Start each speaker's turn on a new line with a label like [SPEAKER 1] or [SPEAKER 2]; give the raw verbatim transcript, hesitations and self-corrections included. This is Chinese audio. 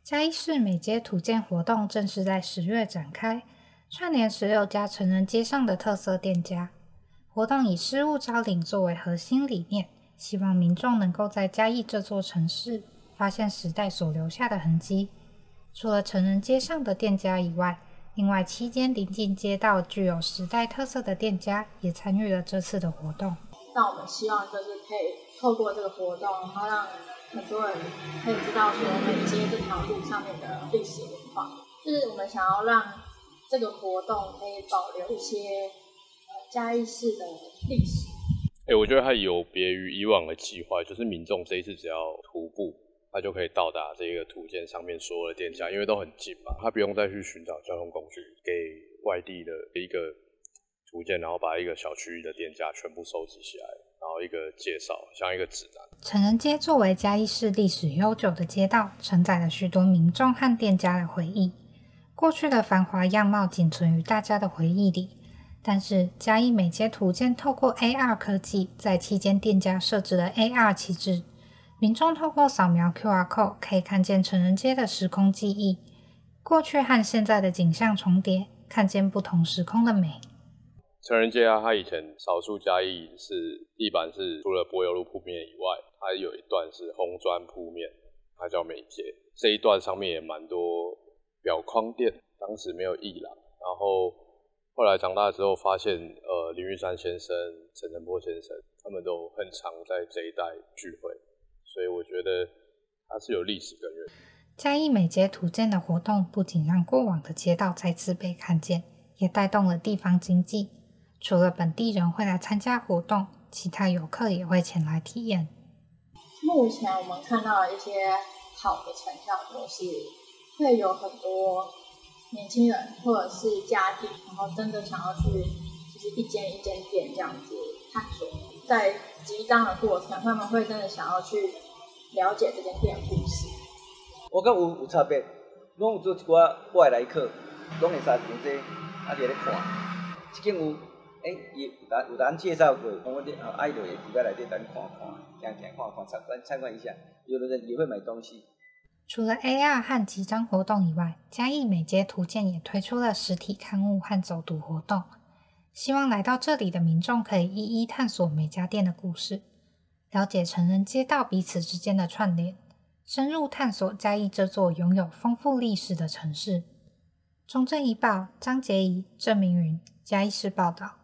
[SPEAKER 1] 嘉义市美街图鉴活动正式在十月展开，串联十六家成人街上的特色店家。活动以失物招领作为核心理念，希望民众能够在嘉义这座城市发现时代所留下的痕迹。除了成人街上的店家以外，另外七间邻近街道具有时代特色的店家也参与了这次的活动。
[SPEAKER 2] 那我们希望就是可以透过这个活动，然后让很多人可以知道说美街这条路上面的历史文化，就是我们想要让这个活动可以保留一些呃嘉义市的历史。
[SPEAKER 3] 哎、欸，我觉得它有别于以往的计划，就是民众这一次只要徒步，他就可以到达这个图鉴上面所有的店家，因为都很近嘛，他不用再去寻找交通工具，给外地的一个图鉴，然后把一个小区域的店家全部收集起来，然后一个介绍，像一个指南。
[SPEAKER 1] 成人街作为嘉义市历史悠久的街道，承载了许多民众和店家的回忆。过去的繁华样貌仅存于大家的回忆里，但是嘉义美街图鉴透过 A R 科技，在期间店家设置了 A R 旗帜，民众透过扫描 Q R code 可以看见成人街的时空记忆，过去和现在的景象重叠，看见不同时空的美。
[SPEAKER 3] 成人街啊，它以前少数嘉义是地板是除了柏油路铺面以外，它有一段是红砖铺面，它叫美街。这一段上面也蛮多表框店，当时没有艺廊，然后后来长大之后发现，呃，林玉山先生、陈澄波先生他们都很常在这一带聚会，所以我觉得它是有历史根源。
[SPEAKER 1] 嘉义美街图鉴的活动不仅让过往的街道再次被看见，也带动了地方经济。除了本地人会来参加活动，其他游客也会前来体验。
[SPEAKER 2] 目前我们看到的一些好的成效，就是会有很多年轻人或者是家庭，然后真的想要去就是一间一间店这样子探索，在集章的过程，他们会真的想要去了解这间店的故事。
[SPEAKER 4] 我觉得有有差别，拢有做一寡外来客，拢会三分钟啊伫咧看，即间有。诶，伊有有人介绍过，我哋啊爱就会伫在内底等看看，行行看看，参观参观一下。有的人也会买东西。
[SPEAKER 1] 除了 A R 和集章活动以外，嘉义美街图鉴也推出了实体刊物和走读活动，希望来到这里的民众可以一一探索每家店的故事，了解成人街道彼此之间的串联，深入探索嘉义这座拥有丰富历史的城市。中正一报张杰怡、郑明云，嘉义市报道。